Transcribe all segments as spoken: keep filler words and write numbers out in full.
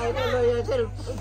tuloy yung cellphone.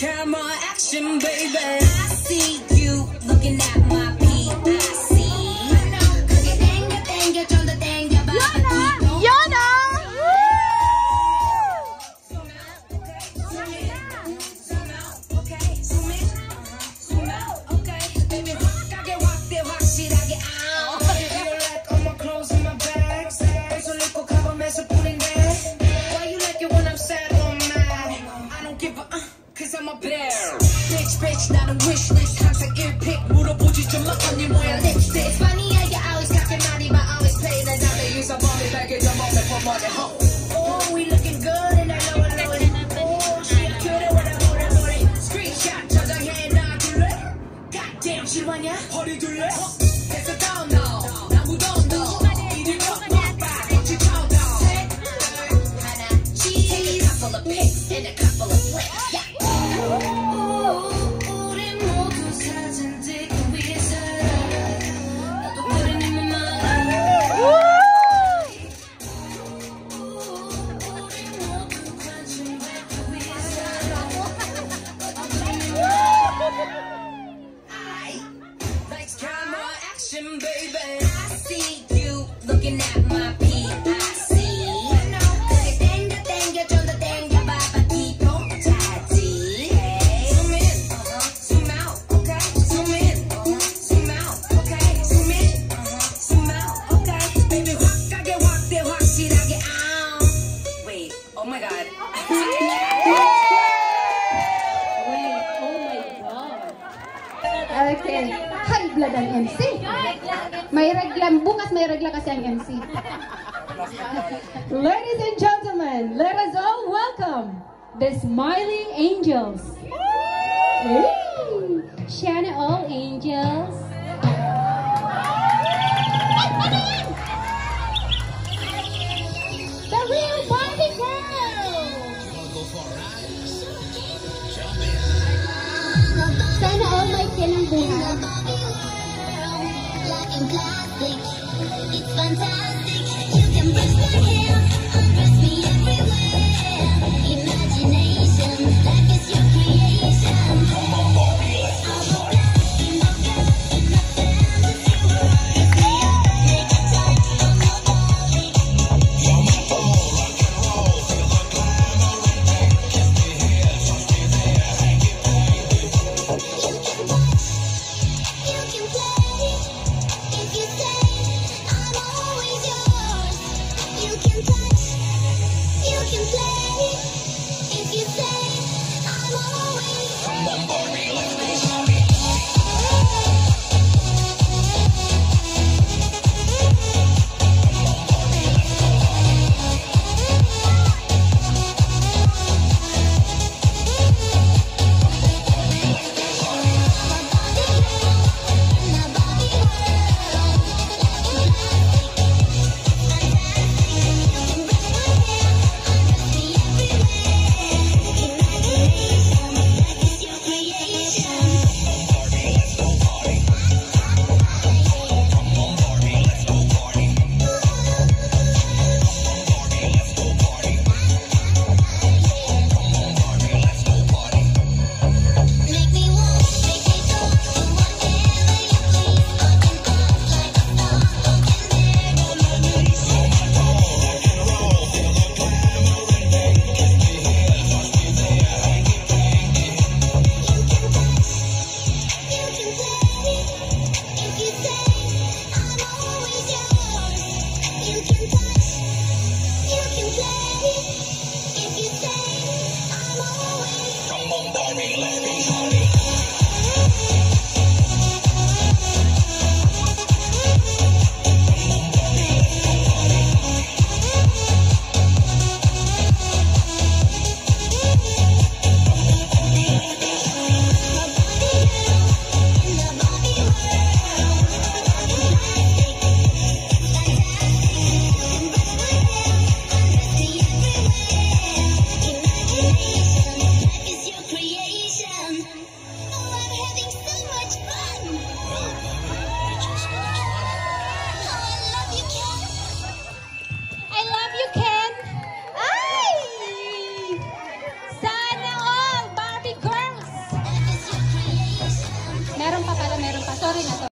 camera, action, baby. I see you looking at my P I C. 그게 땡겨 땡겨 좀 더 땡겨봐. 연아! Cause I'm a bear. Bitch, bitch, 나는 wishlist. 항상 일픽 물어보지 좀 마. 언니 뭐야 lipstick. It's funny how you always talking money, but always play the dummy. Use a bummy back in your moment for money. Oh, we looking good and I know it, know it. Oh, she a cutie with a booty, booty. Screenshot 저장해 놔둘래? Goddamn, 실화냐? 허리 둘래? 됐어, don't know. 나 무던도. 이리 와, 같이 쳐도. 셋, 둘, 하나, cheese. Take a couple of pics and a couple of flicks. Yeah. Baby, I see you looking at my P I C. 그게 땡겨 땡겨 좀 더 땡겨봐. 이도 타지. Zoom in, uh-huh. Zoom out, okay. Zoom in, uh-huh. Zoom out, okay. Zoom in, uh-huh. Zoom out, okay. Baby, 확하게 확대 확실하게. Ah. Wait, oh my god. Wait, oh my god. Okay, high blood ang M C. May regla, bukas may regla kasi ang M C. Ladies and gentlemen, let us all welcome the Smiling Angels. Hey, Shana All Angels. The real Barbie girl. Sana all may silang buhay. It's fantastic. You can brush my hair, undress me everywhere. Imagination, like it's your creation. Come on, Barbie, let's go party. In my bed, in my fantasy world. Kiss me up, make it tight, I'm a Barbie. You're my ball, rock and roll, feel the glamour in there. Kiss me here, touch me there, hang it, baby. You can watch, you can play, if you say. You can touch, you can play, if you say I'm always. Come on, Barbie, let's go party. Come on, Barbie, let's go party.